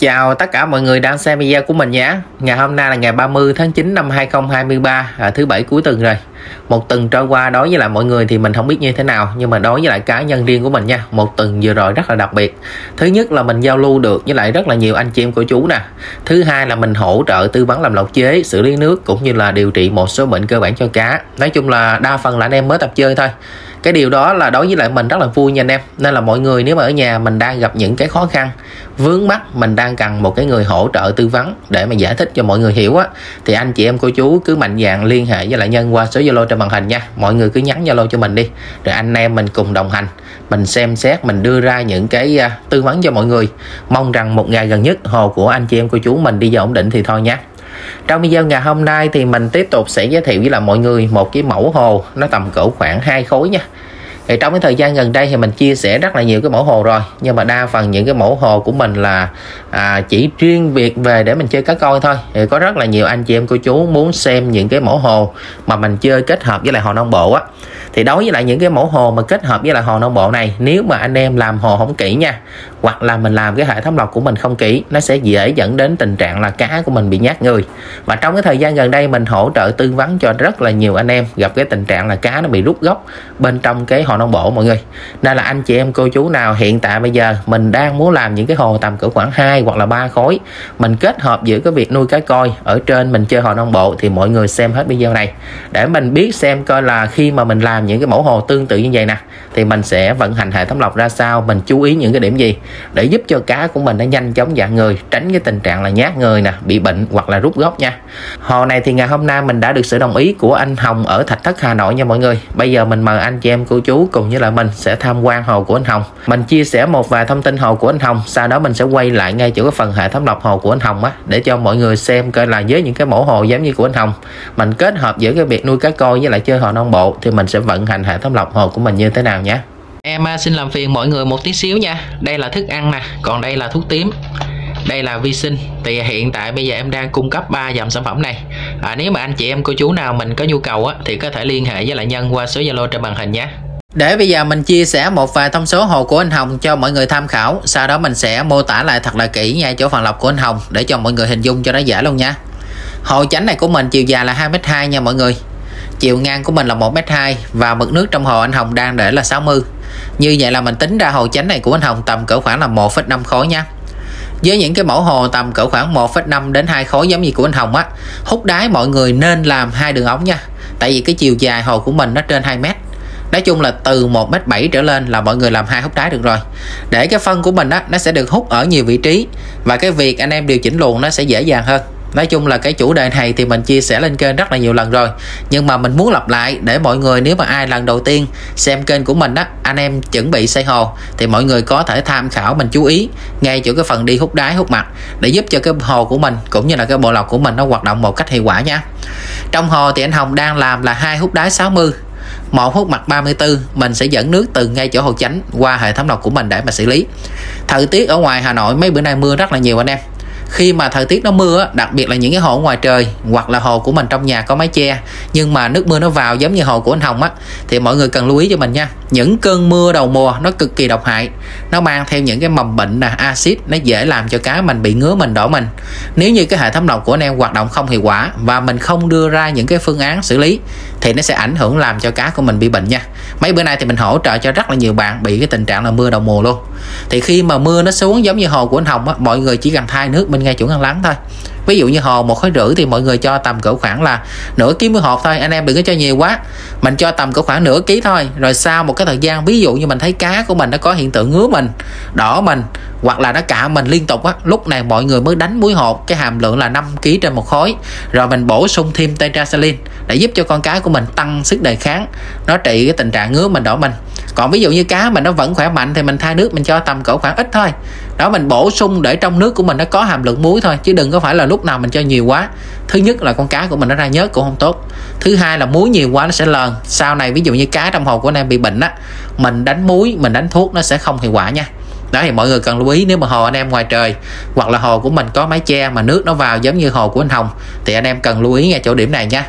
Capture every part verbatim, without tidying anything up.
Chào tất cả mọi người đang xem video của mình nhé. Ngày hôm nay là ngày ba mươi tháng chín năm hai nghìn không trăm hai mươi ba, à, thứ bảy cuối tuần rồi. Một tuần trôi qua đối với lại mọi người thì mình không biết như thế nào, nhưng mà đối với lại cá nhân riêng của mình nha, một tuần vừa rồi rất là đặc biệt. Thứ nhất là mình giao lưu được với lại rất là nhiều anh chị em của chú nè. Thứ hai là mình hỗ trợ tư vấn làm lọc chế, xử lý nước cũng như là điều trị một số bệnh cơ bản cho cá. Nói chung là đa phần là anh em mới tập chơi thôi. Cái điều đó là đối với lại mình rất là vui nha anh em. Nên là mọi người nếu mà ở nhà mình đang gặp những cái khó khăn vướng mắc, mình đang cần một cái người hỗ trợ tư vấn để mà giải thích cho mọi người hiểu á, thì anh chị em cô chú cứ mạnh dạn liên hệ với lại Nhân qua số Zalo trên màn hình nha. Mọi người cứ nhắn Zalo cho mình đi, rồi anh em mình cùng đồng hành, mình xem xét, mình đưa ra những cái uh, tư vấn cho mọi người. Mong rằng một ngày gần nhất hồ của anh chị em cô chú mình đi vào ổn định thì thôi nhé. Trong video ngày hôm nay thì mình tiếp tục sẽ giới thiệu với lại mọi người một cái mẫu hồ nó tầm cỡ khoảng hai khối nha. Thì trong cái thời gian gần đây thì mình chia sẻ rất là nhiều cái mẫu hồ rồi, nhưng mà đa phần những cái mẫu hồ của mình là à, chỉ riêng việc về để mình chơi cá coi thôi. Thì có rất là nhiều anh chị em cô chú muốn xem những cái mẫu hồ mà mình chơi kết hợp với lại hồ nông bộ á. Thì đối với lại những cái mẫu hồ mà kết hợp với lại hồ nông bộ này, nếu mà anh em làm hồ không kỹ nha, hoặc là mình làm cái hệ thống lọc của mình không kỹ, nó sẽ dễ dẫn đến tình trạng là cá của mình bị nhát người. Và trong cái thời gian gần đây mình hỗ trợ tư vấn cho rất là nhiều anh em gặp cái tình trạng là cá nó bị rút gốc bên trong cái hồ nông bộ mọi người. Nên là anh chị em cô chú nào hiện tại bây giờ mình đang muốn làm những cái hồ tầm cỡ khoảng hai hoặc là ba khối, mình kết hợp giữa cái việc nuôi cá coi ở trên mình chơi hồ nông bộ, thì mọi người xem hết video này để mình biết xem coi là khi mà mình làm những cái mẫu hồ tương tự như vậy nè, thì mình sẽ vận hành hệ thống lọc ra sao, mình chú ý những cái điểm gì để giúp cho cá của mình nó nhanh chóng dạng người, tránh cái tình trạng là nhát người nè, bị bệnh hoặc là rút gốc nha. Hồ này thì ngày hôm nay mình đã được sự đồng ý của anh Hồng ở Thạch Thất Hà Nội nha mọi người. Bây giờ mình mời anh chị em cô chú cùng với lại mình sẽ tham quan hồ của anh Hồng. Mình chia sẻ một vài thông tin hồ của anh Hồng, sau đó mình sẽ quay lại ngay chỗ cái phần hệ thống lọc hồ của anh Hồng á, để cho mọi người xem coi là với những cái mẫu hồ giống như của anh Hồng, mình kết hợp giữa cái việc nuôi cá coi với lại chơi hồ nông bộ thì mình sẽ vận hành hệ thống lọc hồ của mình như thế nào nhé. Em xin làm phiền mọi người một tí xíu nha. Đây là thức ăn nè, còn đây là thuốc tím, đây là vi sinh. Thì hiện tại bây giờ em đang cung cấp ba dòng sản phẩm này. À, nếu mà anh chị em cô chú nào mình có nhu cầu á, thì có thể liên hệ với lại Nhân qua số Zalo trên màn hình nhé. Để bây giờ mình chia sẻ một vài thông số hồ của anh Hồng cho mọi người tham khảo, sau đó mình sẽ mô tả lại thật là kỹ ngay chỗ phần lọc của anh Hồng để cho mọi người hình dung cho nó dễ luôn nha. Hồ chánh này của mình chiều dài là hai mét hai nha mọi người. Chiều ngang của mình là một mét hai và mực nước trong hồ anh Hồng đang để là sáu mươi. Như vậy là mình tính ra hồ chánh này của anh Hồng tầm cỡ khoảng là một phẩy năm khối nha. Với những cái mẫu hồ tầm cỡ khoảng một phẩy năm đến hai khối giống như của anh Hồng á, hút đáy mọi người nên làm hai đường ống nha. Tại vì cái chiều dài hồ của mình nó trên hai mét. Nói chung là từ một mét bảy trở lên là mọi người làm hai hút đáy được rồi. Để cái phân của mình á, nó sẽ được hút ở nhiều vị trí và cái việc anh em điều chỉnh luồng nó sẽ dễ dàng hơn. Nói chung là cái chủ đề này thì mình chia sẻ lên kênh rất là nhiều lần rồi, nhưng mà mình muốn lặp lại để mọi người, nếu mà ai lần đầu tiên xem kênh của mình á, anh em chuẩn bị xây hồ thì mọi người có thể tham khảo, mình chú ý ngay chỗ cái phần đi hút đáy hút mặt để giúp cho cái hồ của mình cũng như là cái bộ lọc của mình nó hoạt động một cách hiệu quả nha. Trong hồ thì anh Hồng đang làm là hai hút đáy sáu mươi, một hút mặt ba mươi tư. Mình sẽ dẫn nước từ ngay chỗ hồ chánh qua hệ thống lọc của mình để mà xử lý. Thời tiết ở ngoài Hà Nội mấy bữa nay mưa rất là nhiều anh em. Khi mà thời tiết nó mưa, đặc biệt là những cái hồ ngoài trời hoặc là hồ của mình trong nhà có mái che, nhưng mà nước mưa nó vào giống như hồ của anh Hồng á, thì mọi người cần lưu ý cho mình nha. Những cơn mưa đầu mùa nó cực kỳ độc hại, nó mang theo những cái mầm bệnh nè, axit, nó dễ làm cho cá mình bị ngứa mình, đỏ mình. Nếu như cái hệ thống lọc của anh em hoạt động không hiệu quả và mình không đưa ra những cái phương án xử lý thì nó sẽ ảnh hưởng làm cho cá của mình bị bệnh nha. Mấy bữa nay thì mình hỗ trợ cho rất là nhiều bạn bị cái tình trạng là mưa đầu mùa luôn. Thì khi mà mưa nó xuống giống như hồ của anh Hồng á, mọi người chỉ cần thay nước bên ngay chỗ ngăn lắng thôi. Ví dụ như hồ một khối rưỡi thì mọi người cho tầm cỡ khoảng là nửa ký muối hột thôi, anh em đừng có cho nhiều quá. Mình cho tầm cỡ khoảng nửa ký thôi. Rồi sau một cái thời gian, ví dụ như mình thấy cá của mình nó có hiện tượng ngứa mình, đỏ mình hoặc là nó cạ mình liên tục á, lúc này mọi người mới đánh muối hột cái hàm lượng là năm ký trên một khối, rồi mình bổ sung thêm tetraxylin để giúp cho con cá của mình tăng sức đề kháng, nó trị cái tình trạng ngứa mình, đỏ mình. Còn ví dụ như cá mình nó vẫn khỏe mạnh thì mình thay nước mình cho tầm cỡ khoảng ít thôi. Đó, mình bổ sung để trong nước của mình nó có hàm lượng muối thôi, chứ đừng có phải là lúc nào mình cho nhiều quá. Thứ nhất là con cá của mình nó ra nhớt cũng không tốt. Thứ hai là muối nhiều quá nó sẽ lờn. Sau này ví dụ như cá trong hồ của anh em bị bệnh á, mình đánh muối, mình đánh thuốc nó sẽ không hiệu quả nha. Đó thì mọi người cần lưu ý, nếu mà hồ anh em ngoài trời hoặc là hồ của mình có mái che mà nước nó vào giống như hồ của anh Hồng thì anh em cần lưu ý ngay chỗ điểm này nha.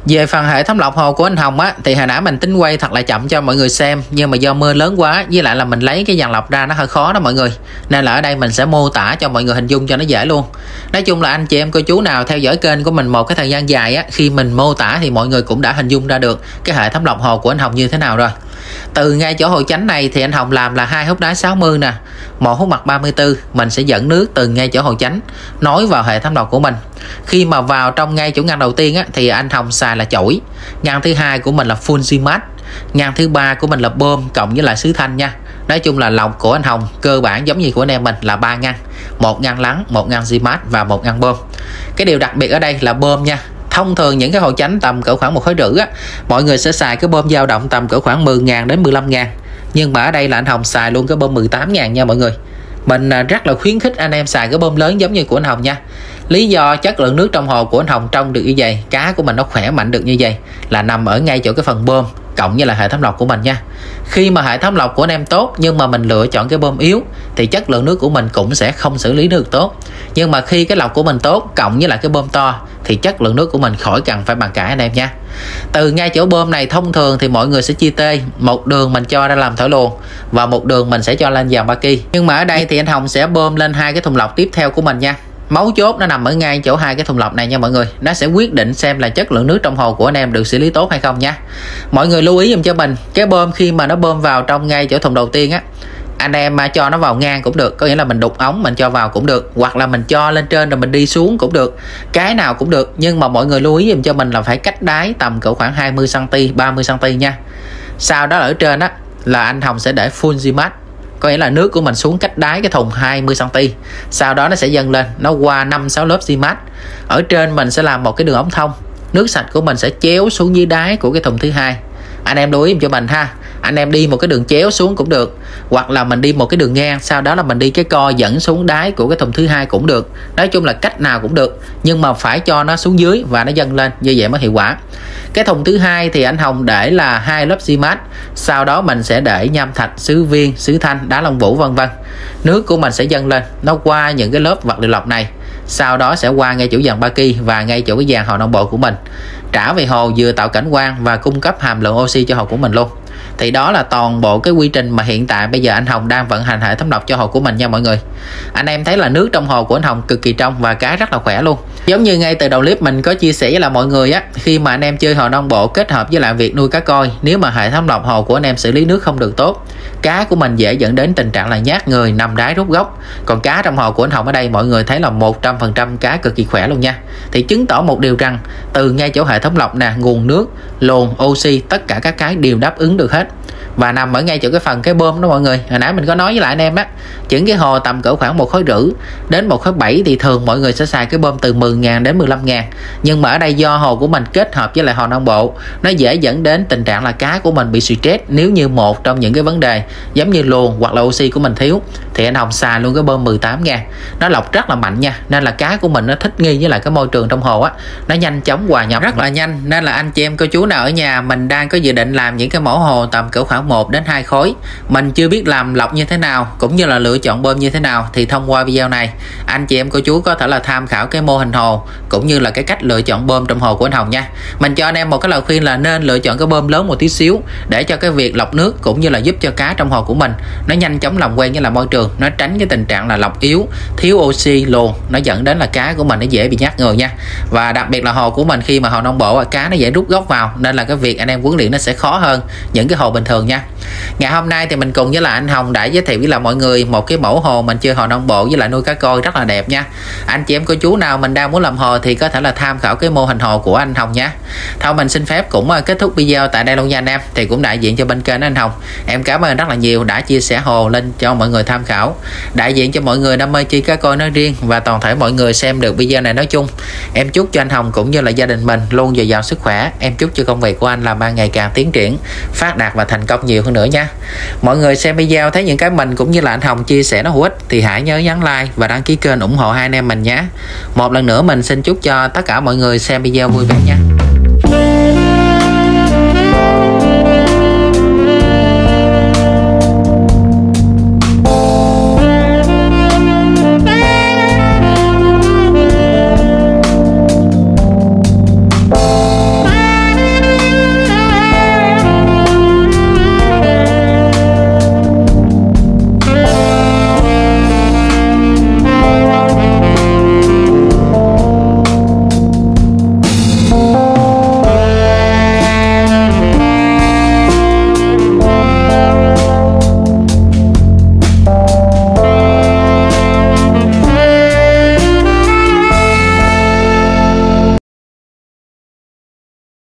Về phần hệ thống lọc hồ của anh Hồng á, thì hồi nãy mình tính quay thật là chậm cho mọi người xem, nhưng mà do mưa lớn quá, với lại là mình lấy cái dàn lọc ra nó hơi khó đó mọi người, nên là ở đây mình sẽ mô tả cho mọi người hình dung cho nó dễ luôn. Nói chung là anh chị em cô chú nào theo dõi kênh của mình một cái thời gian dài á, khi mình mô tả thì mọi người cũng đã hình dung ra được cái hệ thống lọc hồ của anh Hồng như thế nào rồi. Từ ngay chỗ hồ chánh này thì anh Hồng làm là hai hút đáy sáu mươi nè, một hút mặt ba mươi tư. Mình sẽ dẫn nước từ ngay chỗ hồ chánh nối vào hệ thống lọc của mình. Khi mà vào trong ngay chỗ ngăn đầu tiên á, thì anh Hồng xài là chổi. Ngăn thứ hai của mình là full Zimat. Ngăn thứ ba của mình là bơm cộng với lại sứ thanh nha. Nói chung là lọc của anh Hồng cơ bản giống như của anh em mình là ba ngăn, một ngăn lắng, một ngăn Zimat và một ngăn bơm. Cái điều đặc biệt ở đây là bơm nha. Thông thường những cái hồ chánh tầm cỡ khoảng một khối rưỡi á, mọi người sẽ xài cái bơm dao động tầm cỡ khoảng mười ngàn đến mười lăm ngàn. Nhưng mà ở đây là anh Hồng xài luôn cái bơm mười tám ngàn nha mọi người. Mình rất là khuyến khích anh em xài cái bơm lớn giống như của anh Hồng nha. Lý do chất lượng nước trong hồ của anh Hồng trong được như vậy, cá của mình nó khỏe mạnh được như vậy là nằm ở ngay chỗ cái phần bơm cộng với là hệ thống lọc của mình nha. Khi mà hệ thống lọc của anh em tốt nhưng mà mình lựa chọn cái bơm yếu thì chất lượng nước của mình cũng sẽ không xử lý được tốt. Nhưng mà khi cái lọc của mình tốt cộng với lại cái bơm to thì chất lượng nước của mình khỏi cần phải bàn cãi anh em nha. Từ ngay chỗ bơm này thông thường thì mọi người sẽ chia tê, một đường mình cho ra làm thổi luồn và một đường mình sẽ cho lên dàn ba ki. Nhưng mà ở đây thì anh Hồng sẽ bơm lên hai cái thùng lọc tiếp theo của mình nha. Mấu chốt nó nằm ở ngay chỗ hai cái thùng lọc này nha mọi người. Nó sẽ quyết định xem là chất lượng nước trong hồ của anh em được xử lý tốt hay không nha. Mọi người lưu ý giùm cho mình, cái bơm khi mà nó bơm vào trong ngay chỗ thùng đầu tiên á, anh em mà cho nó vào ngang cũng được, có nghĩa là mình đục ống mình cho vào cũng được, hoặc là mình cho lên trên rồi mình đi xuống cũng được, cái nào cũng được. Nhưng mà mọi người lưu ý giùm cho mình là phải cách đáy tầm cỡ khoảng hai mươi xăng ti mét, ba mươi xăng ti mét nha. Sau đó ở trên á là anh Hồng sẽ để full Zimat, có nghĩa là nước của mình xuống cách đáy cái thùng hai mươi xăng ti mét. Sau đó nó sẽ dâng lên, nó qua năm sáu lớp Zimat. Ở trên mình sẽ làm một cái đường ống thông, nước sạch của mình sẽ chéo xuống dưới đáy của cái thùng thứ hai. Anh em lưu ý cho mình ha. Anh em đi một cái đường chéo xuống cũng được, hoặc là mình đi một cái đường ngang, sau đó là mình đi cái co dẫn xuống đáy của cái thùng thứ hai cũng được. Nói chung là cách nào cũng được, nhưng mà phải cho nó xuống dưới và nó dâng lên, như vậy mới hiệu quả. Cái thùng thứ hai thì anh Hồng để là hai lớp Zimat, sau đó mình sẽ để nham thạch, sứ viên, sứ thanh, đá Long Vũ vân vân. Nước của mình sẽ dâng lên, nó qua những cái lớp vật liệu lọc này, sau đó sẽ qua ngay chỗ dàn ba ki và ngay chỗ cái dàn hồ nông bộ của mình, trả về hồ vừa tạo cảnh quan và cung cấp hàm lượng oxy cho hồ của mình luôn. Thì đó là toàn bộ cái quy trình mà hiện tại bây giờ anh Hồng đang vận hành hệ thống lọc cho hồ của mình nha mọi người. Anh em thấy là nước trong hồ của anh Hồng cực kỳ trong và cá rất là khỏe luôn. Giống như ngay từ đầu clip mình có chia sẻ với là mọi người á, khi mà anh em chơi hồ nông bộ kết hợp với lại việc nuôi cá coi, nếu mà hệ thống lọc hồ của anh em xử lý nước không được tốt, cá của mình dễ dẫn đến tình trạng là nhát người, nằm đáy rút gốc. Còn cá trong hồ của anh Hồng ở đây mọi người thấy là một trăm phần trăm cá cực kỳ khỏe luôn nha. Thì chứng tỏ một điều rằng từ ngay chỗ hệ thống lọc nè, nguồn nước, luồn, oxy, tất cả các cái đều đáp ứng được hết. Và nằm ở ngay chỗ cái phần cái bơm đó mọi người. Hồi nãy mình có nói với lại anh em á, những cái hồ tầm cỡ khoảng một khối rưỡi đến một khối bảy thì thường mọi người sẽ xài cái bơm từ mười ngàn đến mười lăm ngàn. Nhưng mà ở đây do hồ của mình kết hợp với lại hồ nông bộ, nó dễ dẫn đến tình trạng là cá của mình bị stress nếu như một trong những cái vấn đề giống như luồn hoặc là oxy của mình thiếu, thì anh Hồng xài luôn cái bơm mười tám ngàn. Nó lọc rất là mạnh nha, nên là cá của mình nó thích nghi với lại cái môi trường trong hồ á, nó nhanh chóng hòa nhập rất là nhanh. Nên là anh chị em cô chú nào ở nhà mình đang có dự định làm những cái mẫu hồ tầm cỡ khoảng một đến hai khối, mình chưa biết làm lọc như thế nào cũng như là lựa chọn bơm như thế nào, thì thông qua video này anh chị em cô chú có thể là tham khảo cái mô hình hồ cũng như là cái cách lựa chọn bơm trong hồ của anh Hồng nha. Mình cho anh em một cái lời khuyên là nên lựa chọn cái bơm lớn một tí xíu để cho cái việc lọc nước cũng như là giúp cho cá trong hồ của mình nó nhanh chóng làm quen với là môi trường, nó tránh cái tình trạng là lọc yếu, thiếu oxy, luồn, nó dẫn đến là cá của mình nó dễ bị nhát người nha. Và đặc biệt là hồ của mình khi mà hồ nông bộ cá nó dễ rút gốc vào, nên là cái việc anh em huấn luyện nó sẽ khó hơn những cái hồ bình thường nha. Ngày hôm nay thì mình cùng với là anh Hồng đã giới thiệu với là mọi người một cái mẫu hồ mình chơi hồ nông bộ với lại nuôi cá coi rất là đẹp nha. Anh chị em cô chú nào mình đang muốn làm hồ thì có thể là tham khảo cái mô hình hồ của anh Hồng nhé. Thôi mình xin phép cũng kết thúc video tại đây luôn nha anh em. Thì cũng đại diện cho bên kênh anh Hồng, em cảm ơn rất là nhiều đã chia sẻ hồ lên cho mọi người tham khảo. Đại diện cho mọi người đam mê chơi cá coi nói riêng và toàn thể mọi người xem được video này nói chung, em chúc cho anh Hồng cũng như là gia đình mình luôn dồi dào sức khỏe. Em chúc cho công việc của anh làm ăn ngày càng tiến triển, phát đạt và thành công nhiều hơn nữa nha. Mọi người xem video thấy những cái mình cũng như là anh Hồng chia sẻ nó hữu ích thì hãy nhớ nhấn like và đăng ký kênh ủng hộ hai anh em mình nhé. Một lần nữa mình xin chúc cho tất cả mọi người xem video vui vẻ nha.